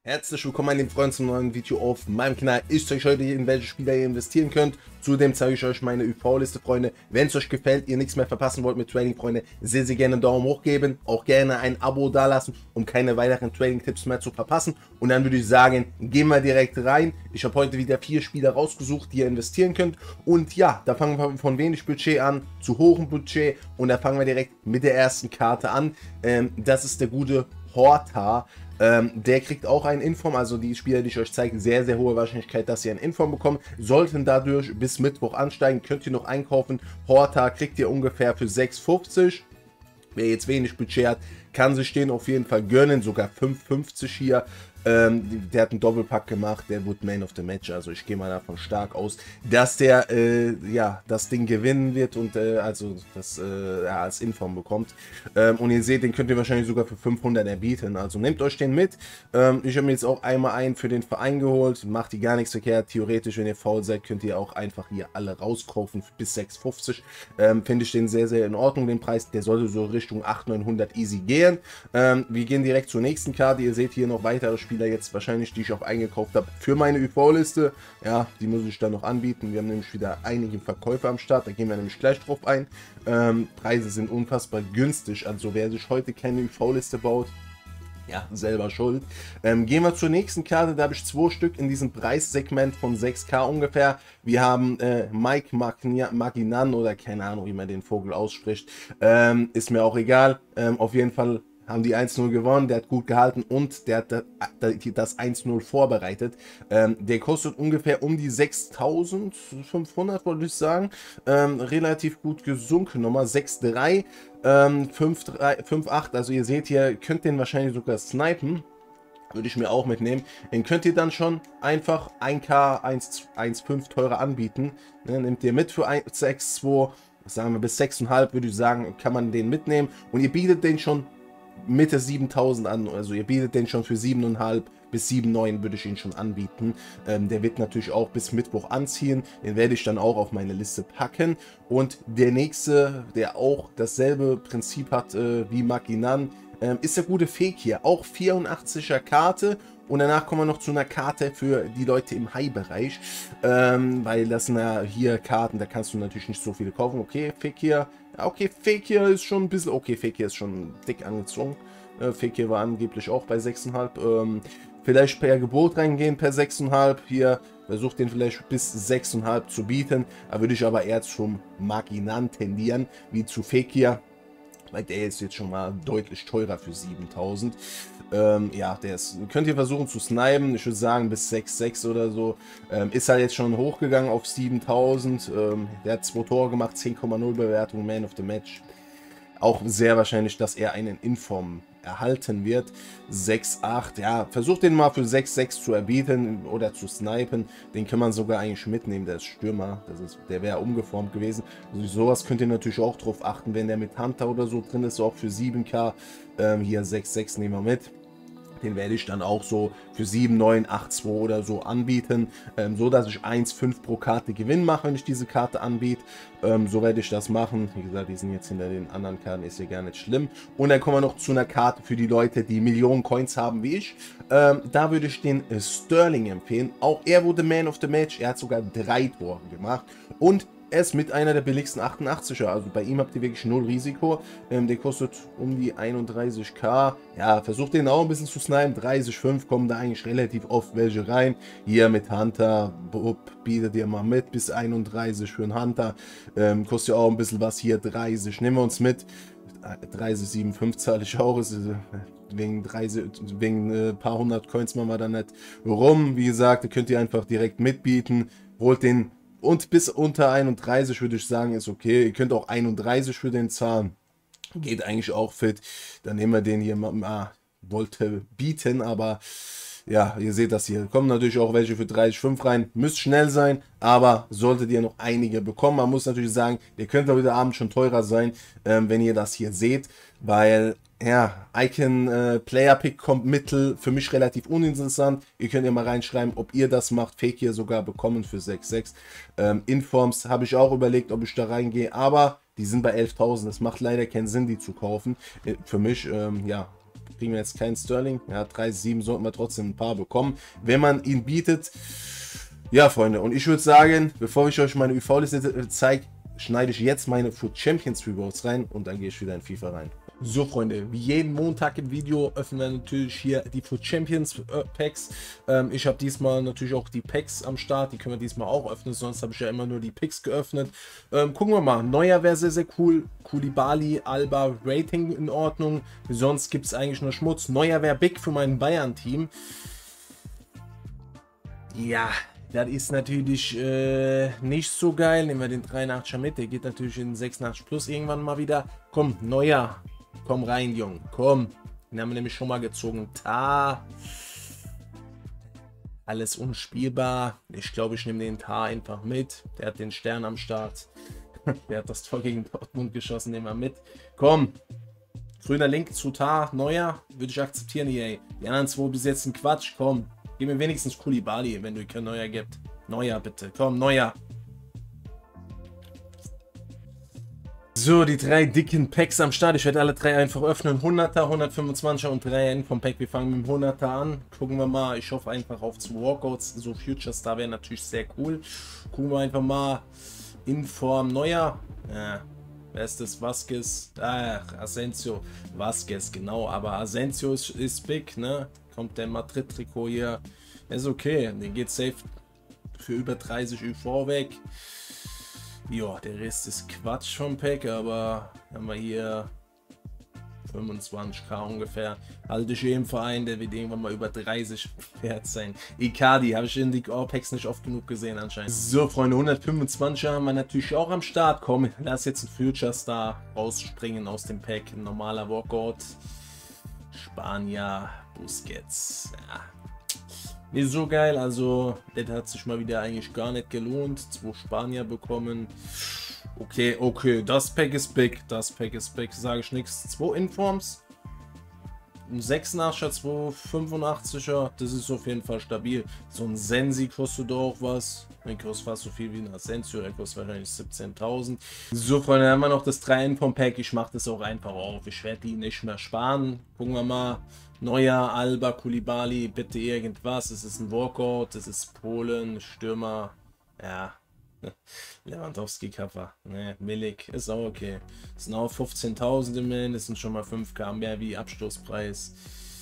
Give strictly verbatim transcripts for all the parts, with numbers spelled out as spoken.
Herzlich willkommen meine lieben Freunde zum neuen Video auf meinem Kanal. Ich zeige euch heute, in welche Spieler ihr investieren könnt. Zudem zeige ich euch meine Ü V-Liste, Freunde. Wenn es euch gefällt, ihr nichts mehr verpassen wollt mit Trading, Freunde, sehr, sehr gerne einen Daumen hoch geben. Auch gerne ein Abo dalassen, um keine weiteren Trading-Tipps mehr zu verpassen. Und dann würde ich sagen, gehen wir direkt rein. Ich habe heute wieder vier Spieler rausgesucht, die ihr investieren könnt. Und ja, da fangen wir von wenig Budget an zu hohem Budget. Und da fangen wir direkt mit der ersten Karte an. Ähm, das ist der gute Horta. Ähm, der kriegt auch einen Inform, also die Spieler, die ich euch zeige, sehr, sehr hohe Wahrscheinlichkeit, dass ihr einen Inform bekommt. Sollten dadurch bis Mittwoch ansteigen, könnt ihr noch einkaufen. Horta kriegt ihr ungefähr für sechs fünfzig. Wer jetzt wenig Budget hat, kann sich den auf jeden Fall gönnen, sogar fünf fünfzig hier. Ähm, der hat einen Doppelpack gemacht, der wird Man of the Match, also ich gehe mal davon stark aus, dass der äh, ja das Ding gewinnen wird und äh, also das äh, ja, als Inform bekommt. Ähm, und ihr seht, den könnt ihr wahrscheinlich sogar für fünfhundert erbieten, also nehmt euch den mit. Ähm, ich habe mir jetzt auch einmal einen für den Verein geholt, macht die gar nichts verkehrt. Theoretisch, wenn ihr faul seid, könnt ihr auch einfach hier alle rauskaufen bis sechs fünfzig. Ähm, finde ich den sehr, sehr in Ordnung, den Preis, der sollte so Richtung achthundert, neunhundert easy gehen. Ähm, wir gehen direkt zur nächsten Karte, ihr seht hier noch weitere Spiele. Spieler jetzt wahrscheinlich, die ich auch eingekauft habe für meine Ü V-Liste. Ja, die muss ich dann noch anbieten. Wir haben nämlich wieder einige Verkäufer am Start, da gehen wir nämlich gleich drauf ein. Ähm, Preise sind unfassbar günstig, also wer sich heute keine Ü V-Liste baut, ja, selber schuld. Ähm, gehen wir zur nächsten Karte, da habe ich zwei Stück in diesem Preissegment von sechs K ungefähr. Wir haben äh, Mike Maginan oder keine Ahnung, wie man den Vogel ausspricht. Ähm, ist mir auch egal. Ähm, auf jeden Fall haben die eins null gewonnen, der hat gut gehalten und der hat das eins null vorbereitet. Ähm, der kostet ungefähr um die sechstausendfünfhundert, wollte ich sagen. Ähm, relativ gut gesunken, nochmal sechs drei, ähm, fünf acht, also ihr seht hier, könnt den wahrscheinlich sogar snipen. Würde ich mir auch mitnehmen. Den könnt ihr dann schon einfach ein K eins Komma fünf teurer anbieten. Ne, nehmt ihr mit für sechs zwei, sagen wir bis sechs Komma fünf, würde ich sagen, kann man den mitnehmen. Und ihr bietet den schon Mitte siebentausend an, also ihr bietet den schon für sieben Komma fünf bis sieben Komma neun würde ich ihn schon anbieten. Ähm, der wird natürlich auch bis Mittwoch anziehen, den werde ich dann auch auf meine Liste packen. Und der nächste, der auch dasselbe Prinzip hat äh, wie Maginan, ähm, ist der gute Fake hier, auch vierundachtziger Karte. Und danach kommen wir noch zu einer Karte für die Leute im High-Bereich, ähm, weil das sind ja hier Karten, da kannst du natürlich nicht so viele kaufen. Okay, Fake hier, ja, okay, Fake hier ist schon ein bisschen, okay, Fake hier ist schon dick angezogen. Äh, Fake hier war angeblich auch bei sechs Komma fünf. Ähm, vielleicht per Gebot reingehen, per sechs Komma fünf. Hier versucht den vielleicht bis sechs Komma fünf zu bieten. Da würde ich aber eher zum Maginan tendieren, wie zu Fake hier. Weil der ist jetzt schon mal deutlich teurer für siebentausend. Ähm, ja, der ist, könnt ihr versuchen zu snipen. Ich würde sagen bis sechs Komma sechs oder so. Ähm, ist halt jetzt schon hochgegangen auf siebentausend. Ähm, der hat zwei Tore gemacht, zehn Komma null Bewertung, Man of the Match. Auch sehr wahrscheinlich, dass er einen Inform erhalten wird. sechs acht, ja, versucht den mal für sechs sechs zu erbieten oder zu snipen. Den kann man sogar eigentlich mitnehmen, der ist Stürmer. Das ist, der wäre umgeformt gewesen. Also sowas könnt ihr natürlich auch drauf achten, wenn der mit Hunter oder so drin ist, auch für sieben K. Ähm, hier sechs sechs nehmen wir mit. Den werde ich dann auch so für sieben neun acht zwei oder so anbieten, ähm, so dass ich eins fünf pro Karte Gewinn mache, wenn ich diese Karte anbiete. Ähm, so werde ich das machen. Wie gesagt, die sind jetzt hinter den anderen Karten, ist ja gar nicht schlimm. Und dann kommen wir noch zu einer Karte für die Leute, die Millionen Coins haben wie ich. Ähm, da würde ich den äh, Sterling empfehlen. Auch er wurde Man of the Match. Er hat sogar drei Tore gemacht. Und er ist mit einer der billigsten achtundachtziger, also bei ihm habt ihr wirklich null Risiko. Ähm, der kostet um die einunddreißig K. Ja, versucht den auch ein bisschen zu snipen. dreißig Komma fünf kommen da eigentlich relativ oft welche rein. Hier mit Hunter, Bob, bietet ihr mal mit, bis einunddreißig für einen Hunter. Ähm, kostet ja auch ein bisschen was hier, dreißig. Nehmen wir uns mit. dreißig Komma fünfundsiebzig zahle ich auch. Ist, äh, wegen dreißig, wegen ein äh, paar hundert Coins machen wir da nicht rum. Wie gesagt, da könnt ihr einfach direkt mitbieten. Holt den. Und bis unter einunddreißig würde ich sagen, ist okay. Ihr könnt auch einunddreißig für den zahlen. Geht eigentlich auch fit. Dann nehmen wir den hier mal, ah, wollte bieten, aber ja, ihr seht das hier. Kommen natürlich auch welche für dreißig Komma fünf rein. Müsst schnell sein, aber solltet ihr noch einige bekommen. Man muss natürlich sagen, der könnte heute Abend schon teurer sein, ähm, wenn ihr das hier seht, weil ja, Icon äh, Player Pick kommt mittel, für mich relativ uninteressant. Ihr könnt ja mal reinschreiben, ob ihr das macht. Fake hier sogar bekommen für sechs sechs. Ähm, Informs habe ich auch überlegt, ob ich da reingehe, aber die sind bei elftausend. Es macht leider keinen Sinn, die zu kaufen. Äh, für mich, ähm, ja, kriegen wir jetzt keinen Sterling. Ja, drei sieben sollten wir trotzdem ein paar bekommen, wenn man ihn bietet. Ja, Freunde, und ich würde sagen, bevor ich euch meine U V-Liste zeige, schneide ich jetzt meine Foot Champions Rewards rein und dann gehe ich wieder in FIFA rein. So, Freunde, wie jeden Montag im Video öffnen wir natürlich hier die Foot Champions äh, Packs. Ähm, ich habe diesmal natürlich auch die Packs am Start, die können wir diesmal auch öffnen, sonst habe ich ja immer nur die Picks geöffnet. Ähm, gucken wir mal, Neuer wäre sehr, sehr cool. Koulibaly, Alba, Rating in Ordnung, sonst gibt es eigentlich nur Schmutz. Neuer wäre big für mein Bayern-Team. Ja, das ist natürlich äh, nicht so geil. Nehmen wir den dreiundachtziger mit. Der geht natürlich in sechsundachtzig plus irgendwann mal wieder. Komm, Neuer. Komm rein, Jung. Komm. Den haben wir nämlich schon mal gezogen. Ta. Alles unspielbar. Ich glaube, ich nehme den Ta einfach mit. Der hat den Stern am Start. Der hat das Tor gegen Dortmund geschossen. Nehmen wir mit. Komm. Grüner Link zu Ta. Neuer. Würde ich akzeptieren hier. Die anderen zwei bis jetzt ein Quatsch. Komm. Gib mir wenigstens Koulibaly, wenn du kein Neuer gibt. Neuer bitte. Komm, Neuer. So, die drei dicken Packs am Start. Ich werde alle drei einfach öffnen. hunderter, hundertfünfundzwanziger und drei N vom Pack. Wir fangen mit dem hunderter an. Gucken wir mal. Ich hoffe einfach auf zwei Walkouts. So Future Star wäre natürlich sehr cool. Gucken wir einfach mal in Form Neuer. Ja. Wer ist das? Vasquez. Ach, Asensio. Vasquez, genau. Aber Asensio ist, ist big, ne? Kommt der Madrid-Trikot hier. Ist okay. Den geht safe für über dreißig U V weg. Ja, der Rest ist Quatsch vom Pack, aber haben wir hier fünfundzwanzig K ungefähr. Halte ich im Verein, der wird irgendwann mal über dreißig wert sein. Icardi habe ich in die Packs nicht oft genug gesehen anscheinend. So, Freunde, hundertfünfundzwanzig haben wir natürlich auch am Start. Komm, lass jetzt ein Future Star rausspringen aus dem Pack. Ein normaler Walkout. Spanier, Busquets. Ja. Nicht so geil, also das hat sich mal wieder eigentlich gar nicht gelohnt. Zwei Spanier bekommen. Okay, okay, das Pack ist big. Das Pack ist big, sage ich nichts. Zwei Informs. Ein sechsundachtziger, zwei fünfundachtziger, das ist auf jeden Fall stabil. So ein Sensi kostet auch was. Der kostet fast so viel wie ein Asensio, der kostet wahrscheinlich siebzehntausend. So, Freunde, dann haben wir noch das drei N vom Pack. Ich mache das auch einfach auf. Ich werde die nicht mehr sparen. Gucken wir mal. Neuer, Alba, Koulibaly, bitte irgendwas. Es ist ein Walkout, es ist Polen, Stürmer. Ja. Lewandowski-Cover. Ne, Milik ist auch okay. Das sind auch fünfzehntausend immerhin. Das sind schon mal fünf K mehr wie Abstoßpreis.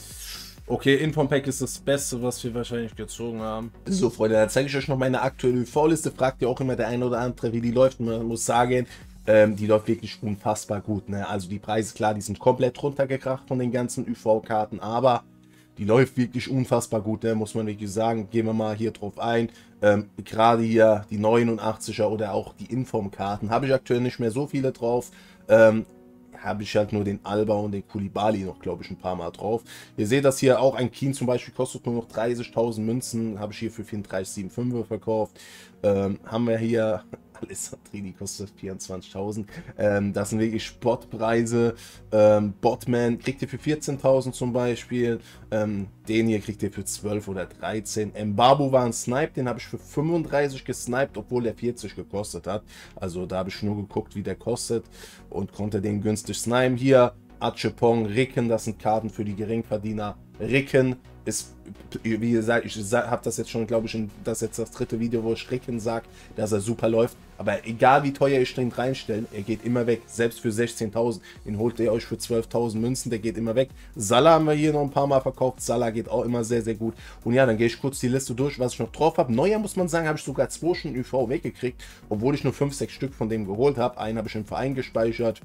Okay, Inform-Pack ist das Beste, was wir wahrscheinlich gezogen haben. So, Freunde, da zeige ich euch noch meine aktuelle U V-Liste. Fragt ihr auch immer der eine oder andere, wie die läuft. Und man muss sagen, ähm, die läuft wirklich unfassbar gut. Ne? Also die Preise, klar, die sind komplett runtergekracht von den ganzen U V-Karten, aber die läuft wirklich unfassbar gut, ne? Muss man wirklich sagen. Gehen wir mal hier drauf ein. Ähm, Gerade hier die neunundachtziger oder auch die Inform-Karten habe ich aktuell nicht mehr so viele drauf. Ähm, habe ich halt nur den Alba und den Koulibaly noch, glaube ich, ein paar Mal drauf. Ihr seht das hier auch, ein Keane zum Beispiel kostet nur noch dreißigtausend Münzen, habe ich hier für vierunddreißig Komma fünfundsiebzig verkauft. Ähm, haben wir hier Alessandrini kostet vierundzwanzigtausend. Ähm, das sind wirklich Spotpreise. Ähm, Botman kriegt ihr für vierzehntausend zum Beispiel. Ähm, den hier kriegt ihr für zwölf oder dreizehn. Mbabu war ein Snipe, den habe ich für fünfunddreißig gesniped, obwohl der vierzig gekostet hat. Also da habe ich nur geguckt, wie der kostet und konnte den günstig snipen. Hier Achepong, Ricken, das sind Karten für die Geringverdiener. Ricken ist, wie gesagt, ich habe das jetzt schon, glaube ich, in, das ist jetzt das dritte Video, wo ich Ricken sage, dass er super läuft. Aber egal wie teuer ich den reinstelle, er geht immer weg. Selbst für sechzehntausend, den holt ihr euch für zwölftausend Münzen, der geht immer weg. Salah haben wir hier noch ein paar Mal verkauft. Salah geht auch immer sehr, sehr gut. Und ja, dann gehe ich kurz die Liste durch, was ich noch drauf habe. Neuer, muss man sagen, habe ich sogar zwei schon U V weggekriegt, obwohl ich nur fünf, sechs Stück von dem geholt habe. Einen habe ich im Verein gespeichert,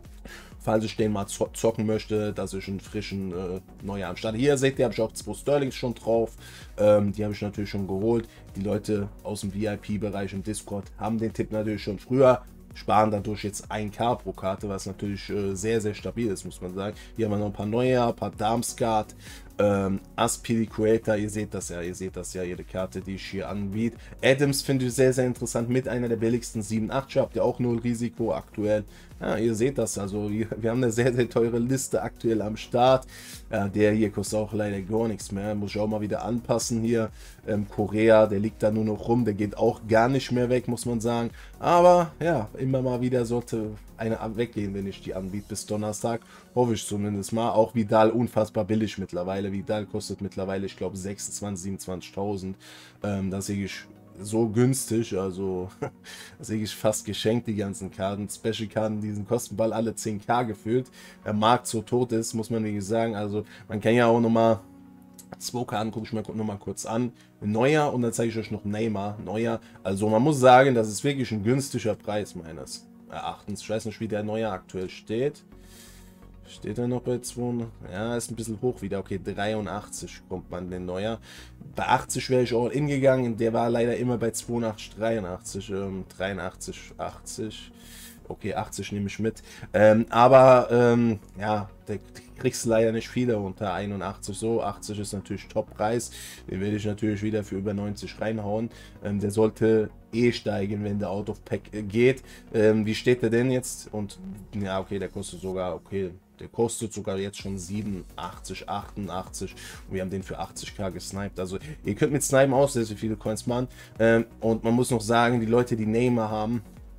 falls ich den mal zocken möchte, dass ich einen frischen äh, Neuer am Start. Hier seht ihr, habe ich auch zwei Sterlings schon drauf. Ähm, die habe ich natürlich schon geholt. Die Leute aus dem V I P-Bereich im Discord haben den Tipp natürlich schon früher. Sparen dadurch jetzt ein K pro Karte, was natürlich äh, sehr, sehr stabil ist, muss man sagen. Hier haben wir noch ein paar neue, ein paar Darmskat, ähm, Aspilicueta, ihr seht das ja, ihr seht das ja, jede Karte, die ich hier anbiete. Adams finde ich sehr, sehr interessant, mit einer der billigsten siebenundachtzig, habt ihr auch null Risiko aktuell. Ja, ihr seht das, also wir, wir haben eine sehr, sehr teure Liste aktuell am Start. Ja, der hier kostet auch leider gar nichts mehr, muss ich auch mal wieder anpassen hier. Ähm, Korea, der liegt da nur noch rum, der geht auch gar nicht mehr weg, muss man sagen. Aber ja, immer mal wieder sollte eine weggehen, wenn ich die anbiete bis Donnerstag. Hoffe ich zumindest mal. Auch Vidal unfassbar billig mittlerweile. Vidal kostet mittlerweile, ich glaube, sechsundzwanzig, siebenundzwanzigtausend. Ähm, das sehe ich so günstig, also das sehe ich fast geschenkt, die ganzen Karten. Special-Karten, diesen kosten bald alle zehn K gefühlt. Der Markt so tot ist, muss man wirklich sagen. Also man kann ja auch nochmal zwei Karten, gucke ich mir nochmal kurz an. Neuer und dann zeige ich euch noch Neymar. Neuer, also man muss sagen, das ist wirklich ein günstiger Preis meines Erachtens. Ich weiß nicht, wie der Neuer aktuell steht. Steht er noch bei zweihundert? Ja, ist ein bisschen hoch wieder. Okay, dreiundachtzig kommt man den Neuer. Bei achtzig wäre ich all in gegangen. Der war leider immer bei zweiundachtzig, dreiundachtzig, ähm, dreiundachtzig, achtzig. Okay, achtzig nehme ich mit. Ähm, aber, ähm, ja, der kriegst du leider nicht viele unter einundachtzig so. achtzig ist natürlich Top-Preis. Den werde ich natürlich wieder für über neunzig reinhauen. Ähm, der sollte eh steigen, wenn der Out of Pack geht. Ähm, wie steht der denn jetzt? Und, ja, okay, der kostet sogar, okay, der kostet sogar jetzt schon siebenundachtzig, achtundachtzig und wir haben den für achtzig K gesniped. Also ihr könnt mit Snipen auch sehr, sehr viele Coins machen. Ähm, und man muss noch sagen, die Leute, die Neymar haben,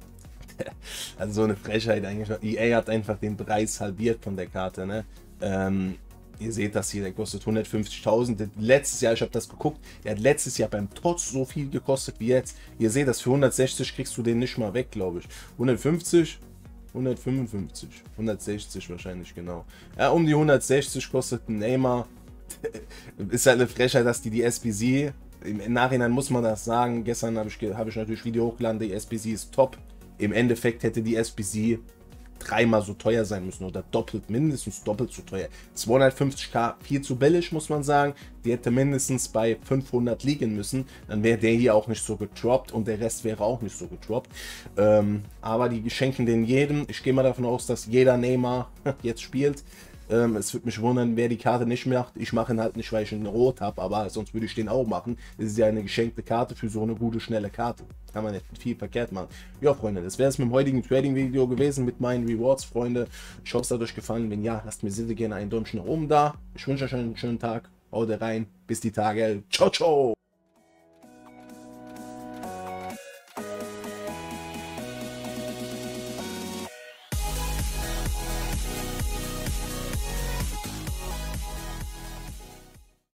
also so eine Frechheit eigentlich. E A hat einfach den Preis halbiert von der Karte, ne? Ähm, ihr seht das hier, der kostet hundertfünfzigtausend. Letztes Jahr, ich habe das geguckt, der hat letztes Jahr beim Tots so viel gekostet wie jetzt. Ihr seht das, für hundertsechzig kriegst du den nicht mal weg, glaube ich. hundertfünfzig, hundertfünfundfünfzig, hundertsechzig wahrscheinlich, genau. Ja, um die hundertsechzig kostet ein Neymar. Ist halt eine Frechheit, dass die die S B C, im Nachhinein muss man das sagen, gestern habe ich, hab ich natürlich Video hochgeladen, die S B C ist top. Im Endeffekt hätte die S B C dreimal so teuer sein müssen oder doppelt, mindestens doppelt so teuer. zweihundertfünfzig K, viel zu billig, muss man sagen. Die hätte mindestens bei fünfhundert liegen müssen. Dann wäre der hier auch nicht so gedroppt und der Rest wäre auch nicht so gedroppt. Ähm, aber die schenken den jedem. Ich gehe mal davon aus, dass jeder Neymar jetzt spielt. Ähm, es würde mich wundern, wer die Karte nicht macht. Ich mache ihn halt nicht, weil ich ihn rot habe, aber sonst würde ich den auch machen. Es ist ja eine geschenkte Karte für so eine gute, schnelle Karte. Kann man nicht viel verkehrt machen. Ja, Freunde, das wäre es mit dem heutigen Trading-Video gewesen, mit meinen Rewards, Freunde. Ich hoffe, es hat euch gefallen. Wenn ja, lasst mir sehr, sehr gerne einen Däumchen nach oben da. Ich wünsche euch einen schönen Tag. Haut rein. Bis die Tage. Ciao, ciao.